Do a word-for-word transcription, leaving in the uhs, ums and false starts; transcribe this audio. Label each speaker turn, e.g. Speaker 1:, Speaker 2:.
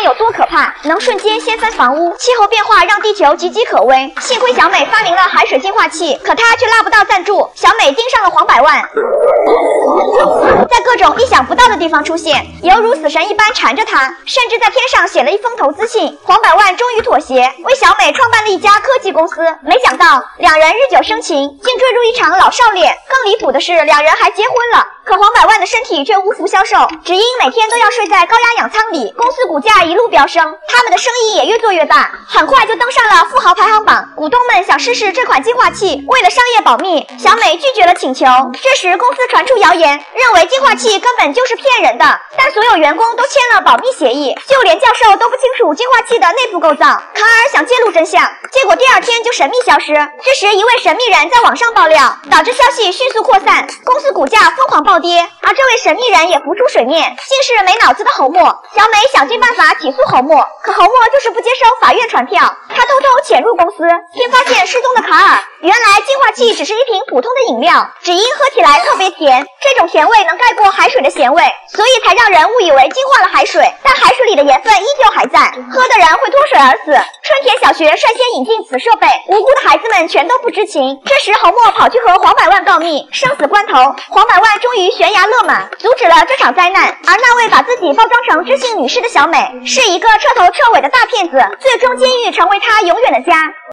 Speaker 1: 有多可怕，能瞬间掀翻房屋。气候变化让地球岌岌可危，幸亏小美发明了海水净化器，可她却拉不到赞助。小美盯上了黄百万，在各种意想不到的地方出现，犹如死神一般缠着她，甚至在天上写了一封投资信。黄百万终于妥协，为小美创办了一家科技公司。没想到两人日久生情，竟坠入一场老少恋。更离谱的是，两人还结婚了。可黄百万的身体却无福消受，只因每天都要睡在高压氧舱里，公司股价一路飙升，他们的生意也越做越大，很快就登上了富豪排行榜。股东们想试试这款净化器，为了商业保密，小美拒绝了请求。这时公司传出谣言，认为净化器根本就是骗人的，但所有员工都签了保密协议，就连教授都不清楚净化器的内部构造。卡尔想揭露真相，结果第二天就神秘消失。这时一位神秘人在网上爆料，导致消息迅速扩散，公司股价疯狂暴跌，而这位神秘人也浮出水面，竟是没脑子的侯默。小美想尽办法起诉侯默，可侯默就是不接收法院传票。他偷偷潜入公司，并发现失踪的卡尔。原来净化器只是一瓶普通的饮料，只因喝起来特别甜，这种甜味能盖过海水的咸味，所以才让人误以为净化了海水。但海水里的盐分依旧还在，喝的人会脱水而死。春田小学率先引进此设备，无辜的孩子们全都不知情。这时侯默跑去和黄百万告密，生死关头，黄百万终于悬崖勒马，阻止了这场灾难。而那位把自己包装成知性女士的小美，是一个彻头彻尾的大骗子，最终监狱成为她永远的家。